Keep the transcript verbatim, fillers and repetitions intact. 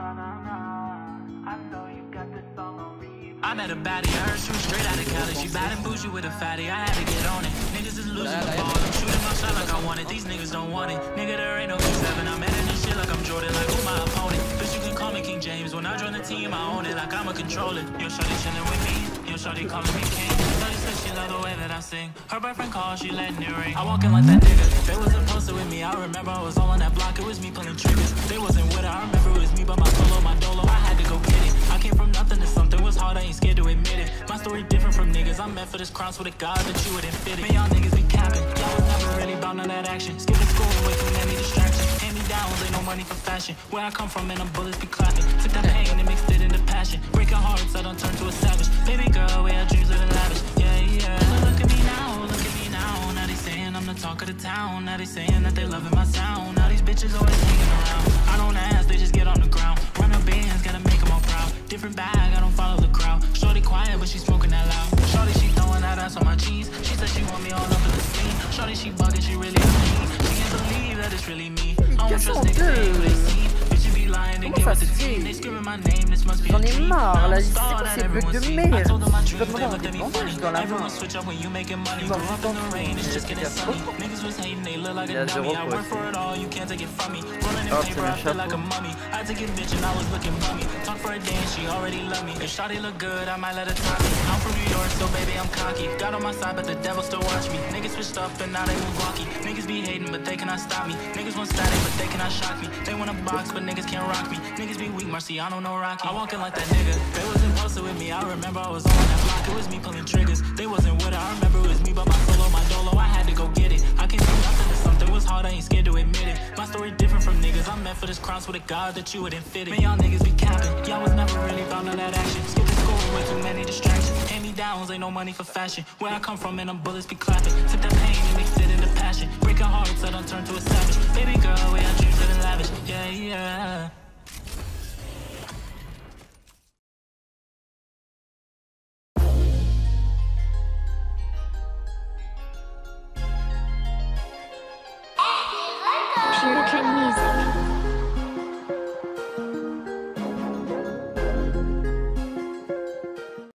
I met a baddie, I heard she was straight out of Cali. She bad and bougie with a fatty, I had to get on it. Niggas is losing the ball, I'm shooting my shot like I want it. These niggas don't want it. Nigga, there ain't no Q seven, I'm in this shit like I'm Jordan, like who my opponent. Bitch, you can call me King James, when I join the team, I own it like I'm a controller. Yo, shawty chillin' with me, yo, shawty calling me king. Shawty said she love the way that I sing. Her boyfriend called, she letting it ring. I walk in like that nigga, they wasn't posted with me. I remember I was all on that block, it was me pulling triggers. They wasn't with her, I remember it was me, but my solo, my dolo, I had to go get it. I came from nothing to something, was hard, I ain't scared to admit it. My story different from niggas, I'm meant for this crown, so the God that you wouldn't fit it. Man, y'all niggas be capping, y'all was never really bout none of that action. Skipping school, way too many distractions. Hand me downs, ain't no money for fashion. Where I come from, man, them bullets be clapping. Took that pain and mixed it into passion. Breaking hearts, I don't turn to a savage. Baby girl, where our dreams living lavish. Yeah, yeah. But look at me now, look at me now. Now they saying I'm the talk of the town. Now they saying that they loving my sound. Now these bitches always hanging around. I don't ask, they just get on the ground. Run up bands, gotta make them all proud. Different bag, I don't follow the crowd. Shorty quiet, but she smoking that loud. Shorty, she throwing that ass on my jeans. She said she want me all up in the scene. Shorty, she bugging, she really me. She can't believe that it's really me. I don't trust niggas, they ain't what they see. Bitches be lying, they get with the team. They screaming my name, this must be a dream. J'en ai marre, là, c'est quoi ces bugs de merde? I told them my Je dreams, peux they me looked at me funny. Everyone switch up when you making money. Grew up in the rain, it's just getting sunny. Niggas was hating, they look like a dummy. I work for it all, you can't take it from me. Rolling in paper, I feel like a mummy. I took a bitch and I was looking bummy. Talk for a day and she already love me. If shawty look good, I might let her top me. I'm from New York, so baby, I'm cocky. Got on my side, but the devil still watch me. Niggas switched up and now they move walkie. Niggas be hating, but they cannot stop me. Niggas want static, but they cannot shock me. They want a box, but niggas can't rock me. Niggas be weak, Marciano, no Rocky. I walking like that nigga. They wasn't posted with me. I remember I was on that block. It was me pulling triggers. They wasn't with her. I remember it was me, but my solo, my dolo, I had to go get it. I came from nothing to something. Was hard, I ain't scared to admit it. My story different from niggas. I'm meant for this crown, so the God that you wouldn't fit it. Man, y'all niggas be capping. Y'all was never really bout none of that action. Skipping school, way too many distractions. Hand me downs, ain't no money for fashion. Where I come from, and them bullets be clapping. Took that pain and mixed it into passion. Breaking hearts, I don't turn to a savage. Baby girl, where our dreams living lavish. Yeah, yeah. Pure